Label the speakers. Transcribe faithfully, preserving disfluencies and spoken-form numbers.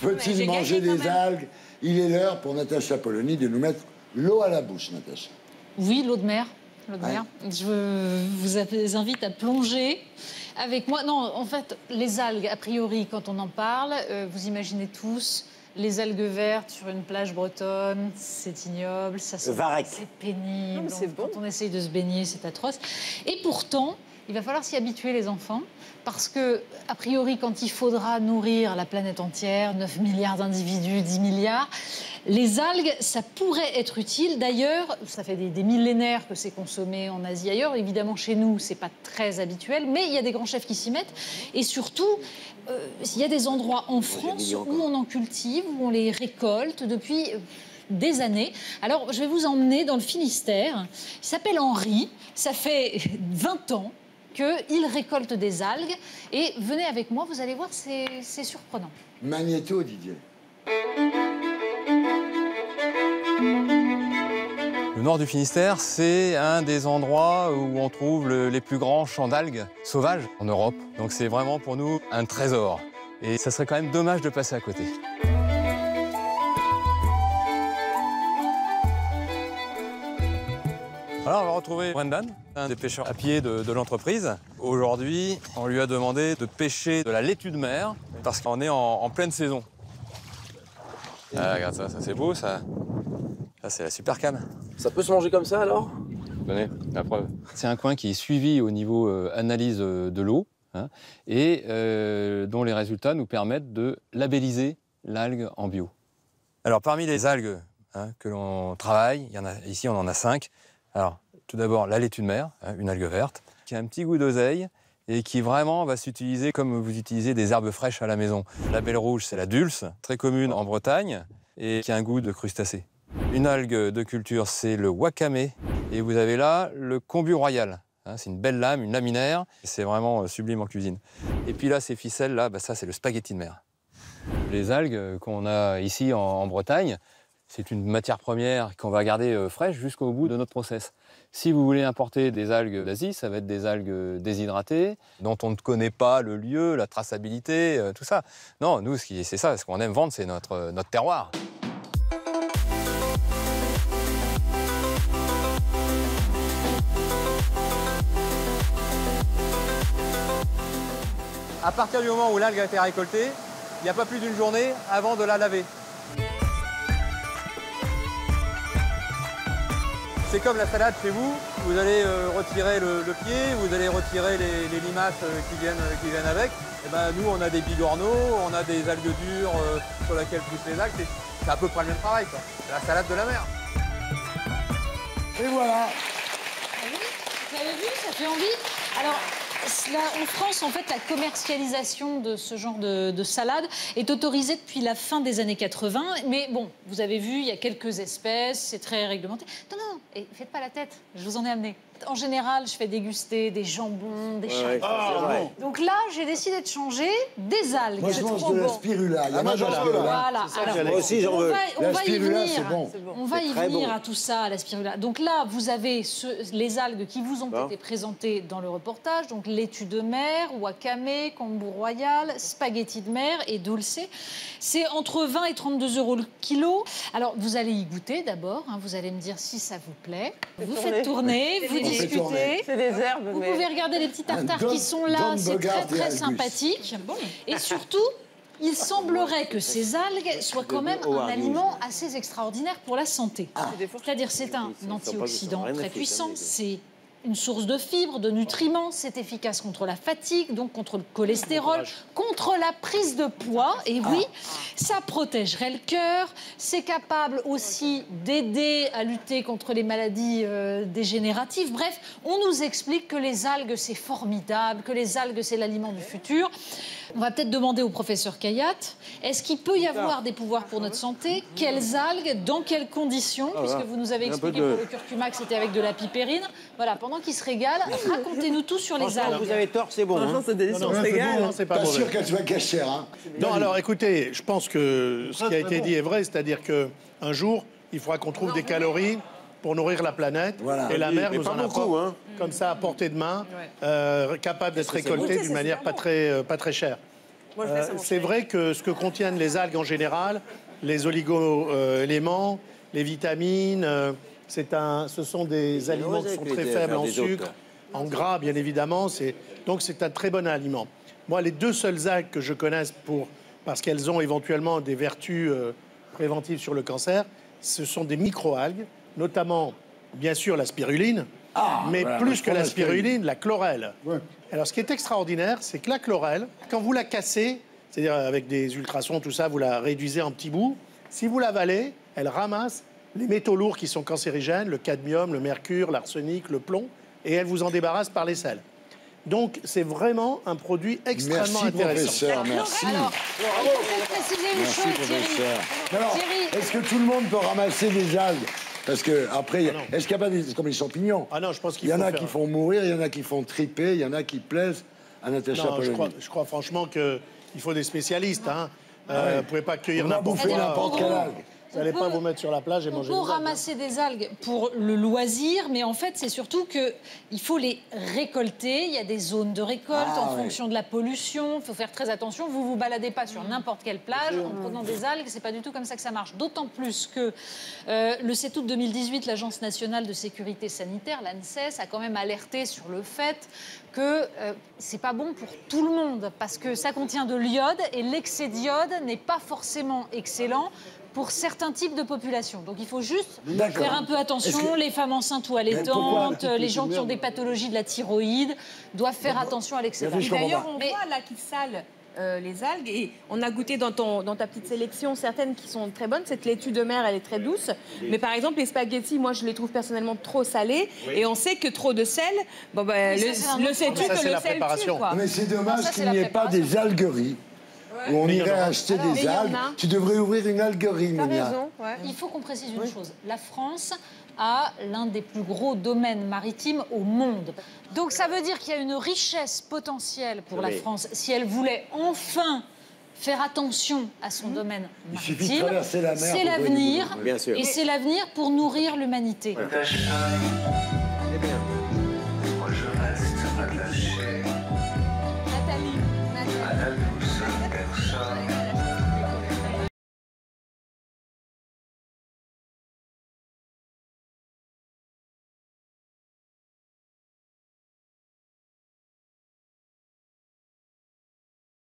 Speaker 1: peut-il manger des algues? Il est l'heure pour Natacha Polony de nous mettre l'eau à la bouche, Natacha.
Speaker 2: Oui, l'eau de mer. L'eau de mer.
Speaker 1: Ouais.
Speaker 2: Je vous invite à plonger avec moi. Non, en fait, les algues, a priori, quand on en parle, euh, vous imaginez tous les algues vertes sur une plage bretonne, c'est ignoble, ça sent, c'est pénible.
Speaker 3: Non, c'est bon.
Speaker 2: Quand on essaye de se baigner, c'est atroce. Et pourtant, il va falloir s'y habituer, les enfants, parce que, a priori, quand il faudra nourrir la planète entière, neuf milliards d'individus, dix milliards, les algues, ça pourrait être utile. D'ailleurs, ça fait des, des millénaires que c'est consommé en Asie ailleurs. Évidemment, chez nous, c'est pas très habituel, mais il y a des grands chefs qui s'y mettent. Et surtout, euh, il y a des endroits en France où on en cultive, où on les récolte depuis des années. Alors, je vais vous emmener dans le Finistère. Il s'appelle Henri. Ça fait vingt ans qu'il récolte des algues. Et venez avec moi, vous allez voir, c'est surprenant.
Speaker 1: Magnéto, Didier.
Speaker 4: Le nord du Finistère, c'est un des endroits où on trouve le, les plus grands champs d'algues sauvages en Europe. Donc c'est vraiment pour nous un trésor. Et ça serait quand même dommage de passer à côté. Alors on va retrouver Brendan, un des pêcheurs à pied de, de l'entreprise. Aujourd'hui, on lui a demandé de pêcher de la laitue de mer parce qu'on est en, en pleine saison. Ah, regarde ça, ça c'est beau ça. Ça c'est la super cam.
Speaker 5: Ça peut se manger comme ça alors?
Speaker 4: Tenez, la preuve. C'est un coin qui est suivi au niveau euh, analyse euh, de l'eau hein, et euh, dont les résultats nous permettent de labelliser l'algue en bio. Alors parmi les algues hein, que l'on travaille, il y en a, ici on en a cinq. Alors tout d'abord la laitue de mer, hein, une algue verte, qui a un petit goût d'oseille et qui vraiment va s'utiliser comme vous utilisez des herbes fraîches à la maison. La belle rouge, c'est la dulce, très commune en Bretagne et qui a un goût de crustacé. Une algue de culture, c'est le wakame. Et vous avez là le kombu royal. Hein, c'est une belle lame, une laminaire. C'est vraiment euh, sublime en cuisine. Et puis là, ces ficelles-là, bah, ça, c'est le spaghetti de mer. Les algues qu'on a ici en, en Bretagne, c'est une matière première qu'on va garder euh, fraîche jusqu'au bout de notre process. Si vous voulez importer des algues d'Asie, ça va être des algues déshydratées, dont on ne connaît pas le lieu, la traçabilité, euh, tout ça. Non, nous, c'est ça. Ce qu'on aime vendre, c'est notre, notre terroir. À partir du moment où l'algue a été récoltée, il n'y a pas plus d'une journée avant de la laver. C'est comme la salade chez vous, vous allez euh, retirer le, le pied, vous allez retirer les, les limaces euh, qui, viennent, euh, qui viennent avec. Et ben, nous, on a des bigorneaux, on a des algues dures euh, sur lesquelles poussent les algues. C'est à peu près le même travail, quoi. C'est la salade de la mer.
Speaker 1: Et voilà.
Speaker 2: Vous avez vu, ça fait envie. Alors, là, en France, en fait, la commercialisation de ce genre de, de salade est autorisée depuis la fin des années quatre-vingt. Mais bon, vous avez vu, il y a quelques espèces, c'est très réglementé. Non, non, et faites pas la tête, je vous en ai amené. En général, je fais déguster des jambons, des
Speaker 5: ouais,
Speaker 2: champignons. Donc là, j'ai décidé de changer des algues.
Speaker 1: Moi, je mange de la
Speaker 2: bon.
Speaker 1: spirula. Il y a
Speaker 5: Ah, moi, j'en veux.
Speaker 2: Voilà. Alors,
Speaker 5: moi aussi, j'en veux.
Speaker 2: On va, on
Speaker 1: La
Speaker 2: va y
Speaker 1: spirula,
Speaker 2: venir.
Speaker 1: c'est bon.
Speaker 2: On va y
Speaker 5: très
Speaker 2: venir
Speaker 5: bon.
Speaker 2: à tout ça, à la spirula. Donc là, vous avez ce- les algues qui vous ont
Speaker 5: Bon.
Speaker 2: été présentées dans le reportage. Donc laitue de mer, wakame, kombu royal, spaghetti de mer et dulce. C'est entre vingt et trente-deux euros le kilo. Alors, vous allez y goûter d'abord. Hein, vous allez me dire si ça vous plaît. Vous
Speaker 3: tourner.
Speaker 2: faites tourner, vous
Speaker 1: fait tourner.
Speaker 2: discutez.
Speaker 3: C'est des herbes,
Speaker 2: Vous
Speaker 3: mais...
Speaker 2: pouvez regarder les petits tartares
Speaker 1: Don-
Speaker 2: qui sont là,
Speaker 1: Don
Speaker 2: c'est
Speaker 1: Bogart
Speaker 2: très
Speaker 1: et
Speaker 2: très
Speaker 1: Albus.
Speaker 2: sympathique. Et surtout, il semblerait que ces algues soient quand même un aliment assez extraordinaire pour la santé. C'est-à-dire c'est un antioxydant très puissant, c'est une source de fibres, de nutriments, c'est efficace contre la fatigue, donc contre le cholestérol, contre la prise de poids, et oui, ça protégerait le cœur, c'est capable aussi d'aider à lutter contre les maladies euh, dégénératives. Bref, on nous explique que les algues, c'est formidable, que les algues, c'est l'aliment du futur. On va peut-être demander au professeur Kayat, est-ce qu'il peut y avoir des pouvoirs pour notre santé? Quelles algues? Dans quelles conditions? Puisque vous nous avez expliqué que pour le curcuma, c'était avec de la pipérine. Voilà, pendant qu'il se régale, racontez-nous tout sur les algues.
Speaker 5: Vous avez tort, c'est bon. Hein.
Speaker 3: c'est délicieux,
Speaker 6: Non, non,
Speaker 3: c'est égal.
Speaker 6: bon, c'est pas
Speaker 1: Pas
Speaker 6: mauvais.
Speaker 1: sûr qu'elle soit cachère, hein.
Speaker 6: Non, alors écoutez, je pense que ce qui a été dit est vrai, c'est-à-dire qu'un jour, il faudra qu'on trouve des calories pour nourrir la planète.
Speaker 1: Voilà.
Speaker 6: Et la
Speaker 5: Oui,
Speaker 6: mer
Speaker 5: mais
Speaker 6: nous
Speaker 5: pas
Speaker 6: en
Speaker 5: beaucoup,
Speaker 6: apporte
Speaker 5: hein.
Speaker 6: comme ça à portée de main, euh, capable d'être récoltée
Speaker 3: goûté,
Speaker 6: d'une
Speaker 3: c'est
Speaker 6: manière
Speaker 3: super
Speaker 6: pas
Speaker 3: bon.
Speaker 6: très, euh, pas très chère. Euh, c'est vrai que ce que contiennent les algues en général, les oligo-éléments, les vitamines, euh, c'est un, ce sont des aliments qui sont très faibles en sucre, en gras bien évidemment. Donc c'est un très bon aliment. Moi, les deux seules algues que je connaisse pour, parce qu'elles ont éventuellement des vertus euh, préventives sur le cancer, ce sont des micro-algues, notamment bien sûr la spiruline, ah, mais voilà, plus que la spiruline, la chlorelle. Ouais. Alors, ce qui est extraordinaire, c'est que la chlorelle, quand vous la cassez, c'est-à-dire avec des ultrasons, tout ça, vous la réduisez en petits bouts, si vous l'avalez, elle ramasse les métaux lourds qui sont cancérigènes, le cadmium, le mercure, l'arsenic, le plomb, et elle vous en débarrasse par les selles. Donc, c'est vraiment un produit extrêmement
Speaker 1: merci,
Speaker 6: intéressant.
Speaker 1: Professeur, merci.
Speaker 2: Alors, il faut préciser une
Speaker 1: merci,
Speaker 2: chose, Thierry.
Speaker 1: Alors, est-ce que tout le monde peut ramasser des algues? Parce que après,
Speaker 6: ah
Speaker 1: est-ce qu'il n'y a pas des comme les champignons?
Speaker 6: Ah non, je pense qu'il
Speaker 1: y en a
Speaker 6: faire...
Speaker 1: qui font mourir, il y en a qui font triper, il y en a qui plaisent à Natacha Polony.
Speaker 6: Je crois, je crois franchement qu'il faut des spécialistes. Hein. Euh, ouais. Vous ne pouvez pas cueillir n'importe quoi.
Speaker 1: n'importe quelle algue.
Speaker 6: Vous n'allez pas vous mettre sur la plage et manger des algues.
Speaker 2: On peut ramasser des algues pour le loisir, mais en fait, c'est surtout qu'il faut les récolter. Il y a des zones de récolte ah, en ouais. fonction de la pollution. Il faut faire très attention. Vous ne vous baladez pas sur n'importe quelle plage en prenant des algues. Ce n'est pas du tout comme ça que ça marche. D'autant plus que euh, le sept août deux mille dix-huit, l'Agence nationale de sécurité sanitaire, l'ANSES, a quand même alerté sur le fait que euh, ce n'est pas bon pour tout le monde parce que ça contient de l'iode et l'excès d'iode n'est pas forcément excellent pour certains types de populations. Donc il faut juste faire un peu attention. Que... Les femmes enceintes ou allaitantes, les gens qui ont des pathologies de la thyroïde doivent faire mais attention à l'excès d'algues.
Speaker 3: D'ailleurs, on mais... voit là qu'ils salent euh, les algues et on a goûté dans, ton, dans ta petite sélection certaines qui sont très bonnes. Cette laitue de mer, elle est très douce. Mais par exemple, les spaghettis, moi, je les trouve personnellement trop salés. Oui. Et on sait que trop de sel, bon, bah, oui, le, ça, le sais tu que le sel tue. Quoi.
Speaker 1: Mais c'est dommage qu'il n'y ait pas des algueries. Où on irait acheter Alors, des algues. Tu devrais ouvrir une alguerie, Monia.
Speaker 2: Ouais. Il faut qu'on précise une oui. chose. La France a l'un des plus gros domaines maritimes au monde. Donc ça veut dire qu'il y a une richesse potentielle pour oui. la France. Si elle voulait enfin faire attention à son mmh. domaine maritime, c'est l'avenir. Et c'est l'avenir pour nourrir l'humanité. Ouais.